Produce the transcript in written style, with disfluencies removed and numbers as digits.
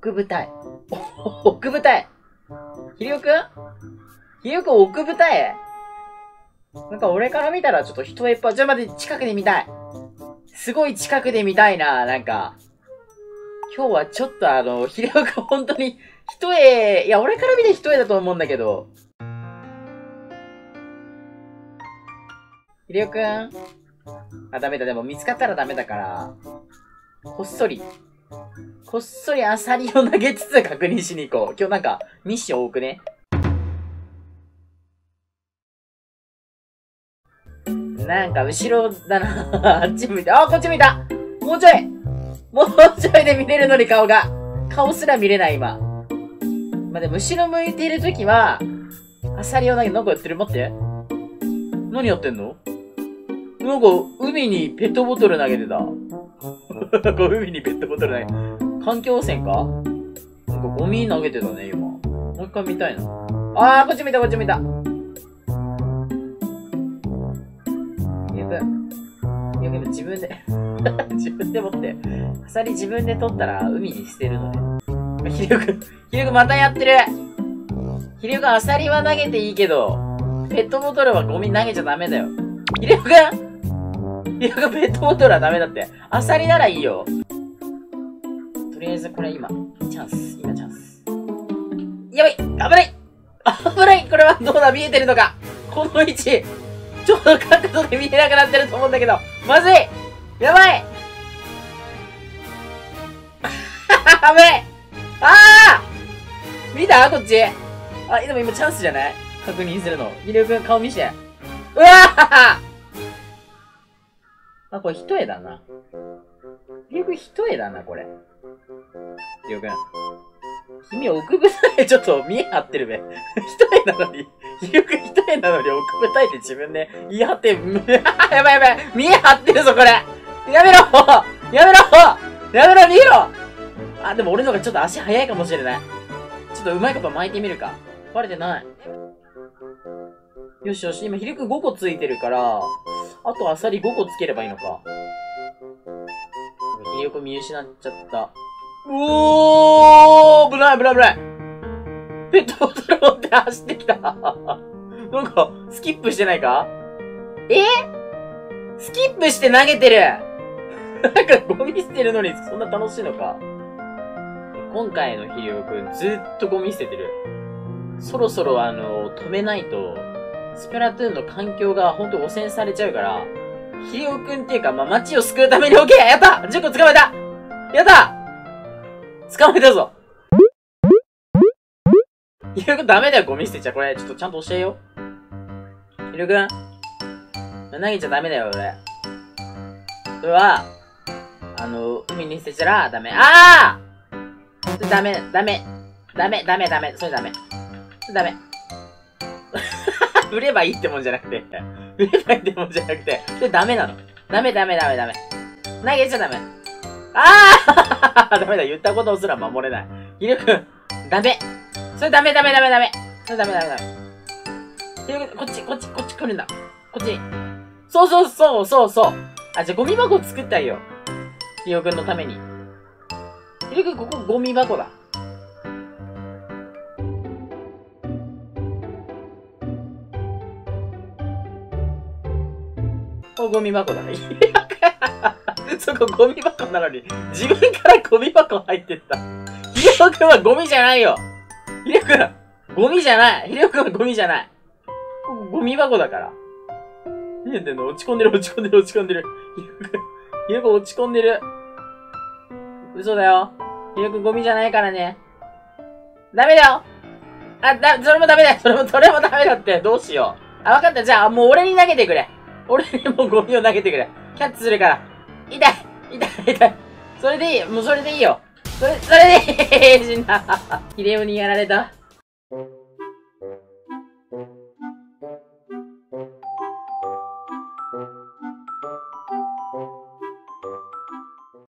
奥舞台。奥舞台。ひりおくん奥舞台。なんか俺から見たらちょっと人いっぱい。ちょっと待って、近くで見たい。すごい近くで見たいな、なんか。今日はちょっとひりおくん本当に、一重、いや、俺から見て一重だと思うんだけど。ひりおくんあ、ダメだ。でも見つかったらダメだから、こっそりアサリを投げつつ確認しに行こう。今日なんか、ミッション多くね。なんか後ろだな。あっち向いて、あ、こっち向いた。もうちょいで見れるのに顔が。顔すら見れない今。まあ、でも後ろ向いているときは、アサリを投げ、なんかやってる？待って。何やってんの？なんか、海にペットボトル投げてた。なんか海にペットボトル投げてた。環境汚染か？なんかゴミ投げてたね、今。もう一回見たいな。あー、こっち見た。よく自分で自分で持って、アサリ自分で取ったら海に捨てるのね。ひりおくんまたやってる。ひりおくんアサリは投げていいけど、ペットボトルはゴミ投げちゃダメだよ。ひりおくんペットボトルはダメだって。アサリならいいよ。とりあえずこれ今、チャンス。やばい！危ないこれはどうだ？見えてるのか？この位置ちょっと角度で見えなくなってると思うんだけど。まずい！やばい！危ない！あー！見た？こっち。あ、でも今チャンスじゃない？確認するの。ひりおくん顔見して。うわー！あ、これ一重だな。ひりおくん一重だな、これ。ひりおくん。君奥舞台ちょっと見え張ってるべ。一重なのに。ひりおくん一重なのに奥舞台って自分で言い張って、やばい。見え張ってるぞ、これ。やめろ逃げろ。あ、でも俺のがちょっと足速いかもしれない。ちょっとうまいこと巻いてみるか。バレてない。よし。今、ひりおくん5個ついてるから、あとアサリ5個つければいいのか。ひりおくん見失っちゃった。危ない。ペットボトル持って走ってきた。なんか、スキップしてないか？スキップして投げてる。なんかゴミ捨てるのにそんな楽しいのか？今回のひりおくんずっとゴミ捨ててる。そろそろ止めないと、スプラトゥーンの環境がほんと汚染されちゃうから、ひりおくんっていうか、街を救うために OK！ やった！ 10 個捕まえた！やった捕まえたぞ。ひりおくんダメだよ、ゴミ捨てちゃ。これ、ちょっとちゃんと教えよう。ひりおくん投げちゃダメだよ、俺。それは、海に捨てちゃらダメ。それダメ。それダメ。売ればいいってもんじゃなくて、それダメなの。ダメ。投げちゃダメ。ダメだ、言ったことすら守れない。ひりおくん、ダメ。それダメ。ひりおくん、こっち来るんだ。こっち。そう。あ、じゃあゴミ箱作ってあげよう。ひりおくんのために。ひりおくん、ここゴミ箱だ。ゴミ箱だ。そこゴミ箱なのに、自分からゴミ箱入ってった。ひりおくんはゴミじゃないよ。ひりおくん、ゴミじゃない。ひりおくんはゴミじゃない。ゴミ箱だから。何やってんの？落ち込んでる。ひりおくん落ち込んでる。嘘だよ。ひりおくんゴミじゃないからね。ダメだよ。それもダメだよ。それもダメだって。どうしよう。わかった。じゃあ、もう俺に投げてくれ。俺にもうゴミを投げてくれ。キャッチするから。痛い。それでいい。もうそれでいいよ。それでいい。死んだ。ヒデオにやられた。